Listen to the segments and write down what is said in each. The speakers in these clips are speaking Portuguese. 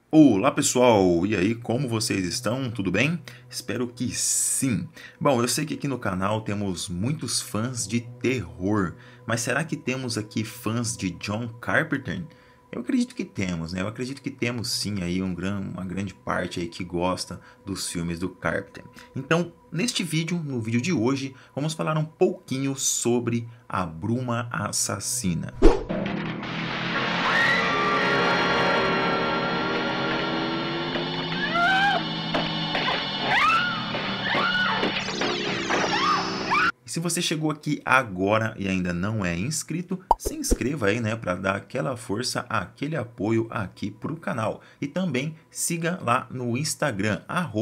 Olá pessoal, e aí, como vocês estão? Tudo bem? Espero que sim. Bom, eu sei que aqui no canal temos muitos fãs de terror, mas será que temos aqui fãs de John Carpenter? Eu acredito que temos, né? Eu acredito que temos sim aí uma grande parte aí que gosta dos filmes do Carpenter. Então, neste vídeo, no vídeo de hoje, vamos falar um pouquinho sobre A Bruma Assassina. Se você chegou aqui agora e ainda não é inscrito, se inscreva aí, né, para dar aquela força, aquele apoio aqui para o canal. E também siga lá no Instagram,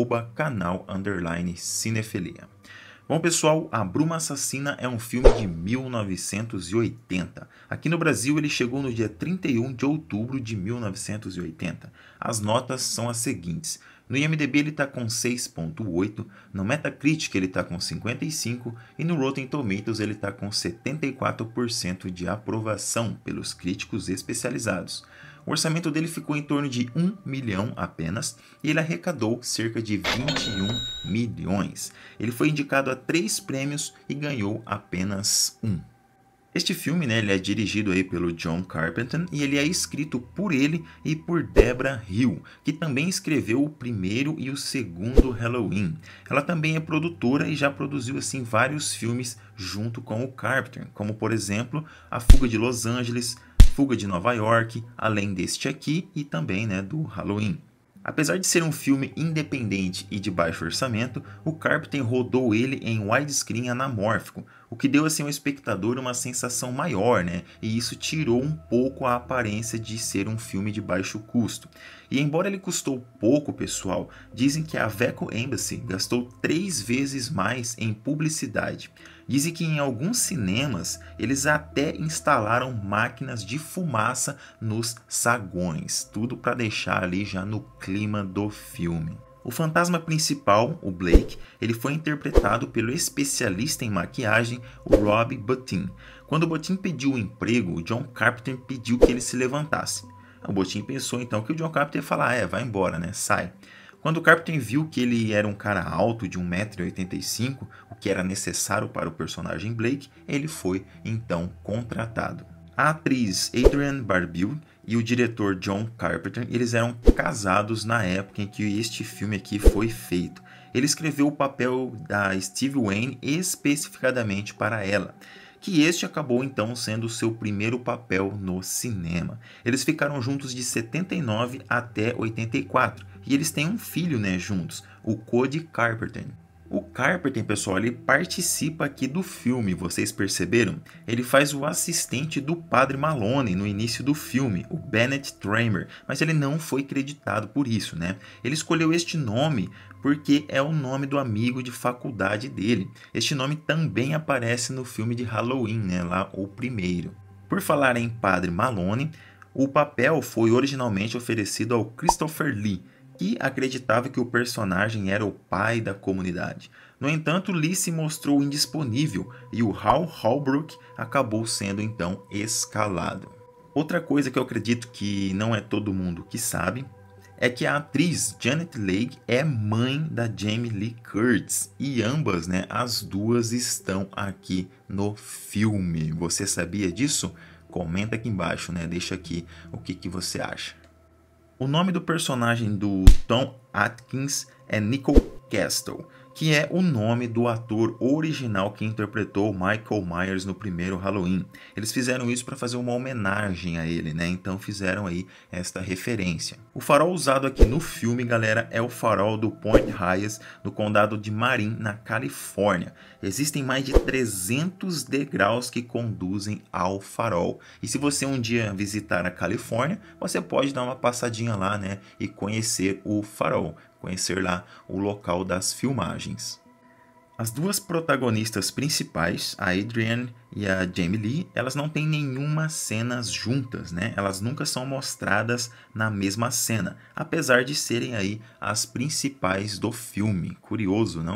@canal_cinefilia. Bom pessoal, A Bruma Assassina é um filme de 1980. Aqui no Brasil ele chegou no dia 31 de outubro de 1980. As notas são as seguintes. No IMDb ele está com 6.8, no Metacritic ele está com 55 e no Rotten Tomatoes ele está com 74% de aprovação pelos críticos especializados. O orçamento dele ficou em torno de 1 milhão apenas e ele arrecadou cerca de 21 milhões. Ele foi indicado a 3 prêmios e ganhou apenas um. Este filme, né, ele é dirigido aí pelo John Carpenter e ele é escrito por ele e por Debra Hill, que também escreveu o primeiro e o segundo Halloween. Ela também é produtora e já produziu assim vários filmes junto com o Carpenter, como por exemplo A Fuga de Los Angeles, Fuga de Nova York, além deste aqui e também, né, do Halloween. Apesar de ser um filme independente e de baixo orçamento, o Carpenter rodou ele em widescreen anamórfico, o que deu assim ao espectador uma sensação maior, né? E isso tirou um pouco a aparência de ser um filme de baixo custo. E embora ele custou pouco, pessoal, dizem que a Aveco Embassy gastou 3 vezes mais em publicidade. Dizem que em alguns cinemas eles até instalaram máquinas de fumaça nos sagões, tudo para deixar ali já no clima do filme. O fantasma principal, o Blake, ele foi interpretado pelo especialista em maquiagem, o Rob Bottin. Quando o Bottin pediu o emprego, o John Carpenter pediu que ele se levantasse. O Bottin pensou então que o John Carpenter ia falar, vai embora, né, sai. Quando o Carpenter viu que ele era um cara alto de 1,85 m, o que era necessário para o personagem Blake, ele foi então contratado. A atriz Adrienne Barbeau e o diretor John Carpenter, eles eram casados na época em que este filme aqui foi feito. Ele escreveu o papel da Steve Wayne especificadamente para ela, que este acabou então sendo o seu primeiro papel no cinema. Eles ficaram juntos de 79 até 84 e eles têm um filho, né, juntos, o Cody Carpenter. O Carpenter, pessoal, ele participa aqui do filme, vocês perceberam? Ele faz o assistente do Padre Malone no início do filme, o Bennett Tramer, mas ele não foi creditado por isso, né? Ele escolheu este nome porque é o nome do amigo de faculdade dele. Este nome também aparece no filme de Halloween, né? Lá o primeiro. Por falar em Padre Malone, o papel foi originalmente oferecido ao Christopher Lee, que acreditava que o personagem era o pai da comunidade. No entanto, Lee se mostrou indisponível e o Hal Holbrook acabou sendo então escalado. Outra coisa que eu acredito que não é todo mundo que sabe é que a atriz Janet Leigh é mãe da Jamie Lee Curtis e ambas, né, as duas estão aqui no filme. Você sabia disso? Comenta aqui embaixo, né? Deixa aqui o que você acha. O nome do personagem do Tom Atkins é Nicole Castle, que é o nome do ator original que interpretou Michael Myers no primeiro Halloween. Eles fizeram isso para fazer uma homenagem a ele, né? Então fizeram aí esta referência. O farol usado aqui no filme, galera, é o farol do Point Reyes, no condado de Marin, na Califórnia. Existem mais de 300 degraus que conduzem ao farol. E se você um dia visitar a Califórnia, você pode dar uma passadinha lá, né, e conhecer o farol, conhecer lá o local das filmagens. As duas protagonistas principais, a Adrienne e a Jamie Lee, elas não têm nenhuma cena juntas, né? Elas nunca são mostradas na mesma cena, apesar de serem aí as principais do filme. Curioso, não?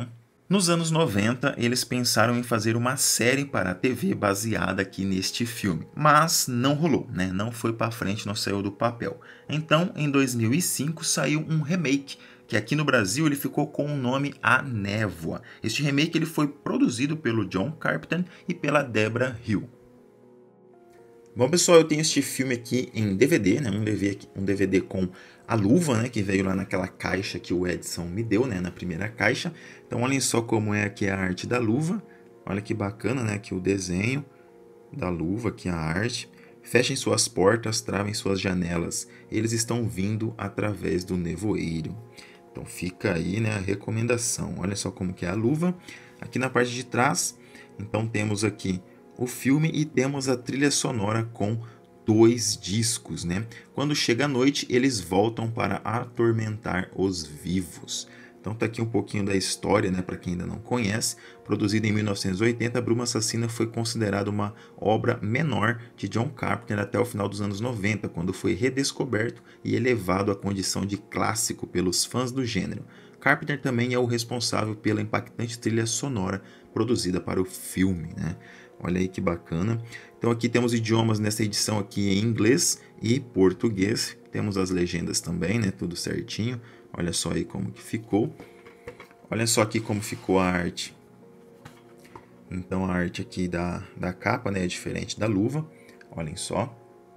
Nos anos 90, eles pensaram em fazer uma série para a TV baseada aqui neste filme, mas não rolou, né? Não foi para frente, não saiu do papel. Então, em 2005, saiu um remake, que aqui no Brasil ele ficou com o nome A Névoa. Este remake ele foi produzido pelo John Carpenter e pela Debra Hill. Bom, pessoal, eu tenho este filme aqui em DVD, né? Um DVD com a luva, né? Que veio lá naquela caixa que o Edson me deu, né? Na primeira caixa. Então, olhem só como é aqui a arte da luva. Olha que bacana, né? Aqui o desenho da luva, aqui a arte. Fechem suas portas, travem suas janelas. Eles estão vindo através do nevoeiro. Então, fica aí, né? A recomendação. Olha só como que é a luva. Aqui na parte de trás, então temos aqui o filme e temos a trilha sonora com 2 discos, né? Quando chega a noite, eles voltam para atormentar os vivos. Então tá aqui um pouquinho da história, né, para quem ainda não conhece. Produzida em 1980, Bruma Assassina foi considerada uma obra menor de John Carpenter até o final dos anos 90, quando foi redescoberto e elevado à condição de clássico pelos fãs do gênero. Carpenter também é o responsável pela impactante trilha sonora produzida para o filme, né? Olha aí que bacana. Então aqui temos idiomas nessa edição aqui em inglês e português. Temos as legendas também, né? Tudo certinho. Olha só aí como que ficou. Olha só aqui como ficou a arte. Então a arte aqui da capa, né, é diferente da luva. Olhem só.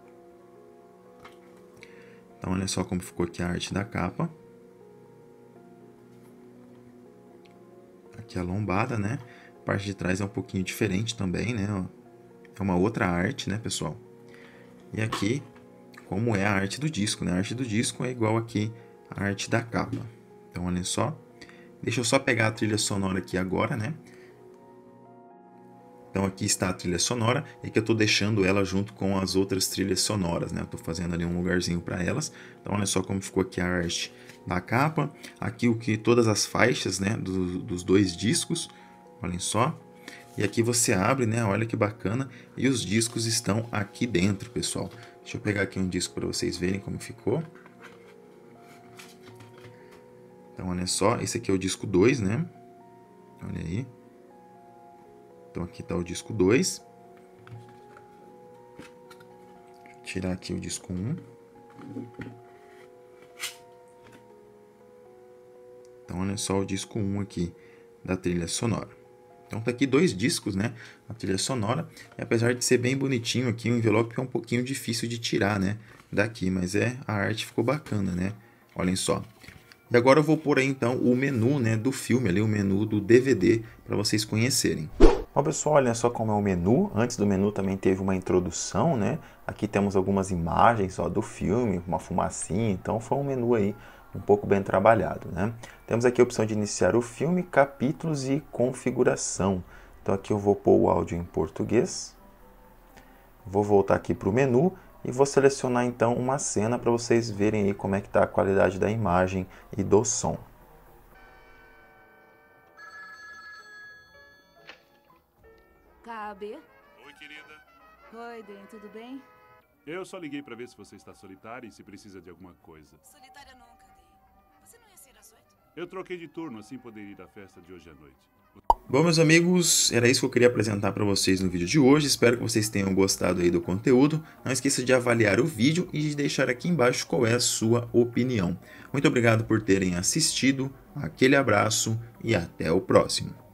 Então olha só como ficou aqui a arte da capa. Aqui a lombada, né? A parte de trás é um pouquinho diferente também, né? É uma outra arte, né, pessoal? E aqui, como é a arte do disco, né? A arte do disco é igual aqui a arte da capa. Então, olhem só. Deixa eu só pegar a trilha sonora aqui agora, né? Então, aqui está a trilha sonora, e que eu estou deixando ela junto com as outras trilhas sonoras, né? Eu estou fazendo ali um lugarzinho para elas. Então, olha só como ficou aqui a arte da capa. Aqui todas as faixas, né, dos 2 discos. Olhem só. E aqui você abre, né? Olha que bacana. E os discos estão aqui dentro, pessoal. Deixa eu pegar aqui um disco para vocês verem como ficou. Então, olha só. Esse aqui é o disco 2, né? Olha aí. Então, aqui está o disco 2. Vou tirar aqui o disco 1. Então, olha só o disco 1 aqui da trilha sonora. Então tá aqui 2 discos, né? A trilha sonora. E apesar de ser bem bonitinho aqui, o envelope é um pouquinho difícil de tirar, né? Daqui, mas a arte ficou bacana, né? Olhem só. E agora eu vou pôr aí então o menu, né, do filme, ali, o menu do DVD, para vocês conhecerem. Bom, pessoal, olha só como é o menu. Antes do menu também teve uma introdução, né? Aqui temos algumas imagens, ó, do filme, uma fumacinha. Então foi um menu aí um pouco bem trabalhado, né? Temos aqui a opção de iniciar o filme, capítulos e configuração. Então aqui eu vou pôr o áudio em português. Vou voltar aqui para o menu e vou selecionar então uma cena para vocês verem aí como é que está a qualidade da imagem e do som. KB? Oi, querida. Oi, Dan, tudo bem? Eu só liguei pra ver se você está solitária e se precisa de alguma coisa. Solitária nunca, Dan. Você não ia sair às 8? Eu troquei de turno, assim poderia ir à festa de hoje à noite. Bom, meus amigos, era isso que eu queria apresentar para vocês no vídeo de hoje. Espero que vocês tenham gostado aí do conteúdo. Não esqueça de avaliar o vídeo e de deixar aqui embaixo qual é a sua opinião. Muito obrigado por terem assistido, aquele abraço e até o próximo.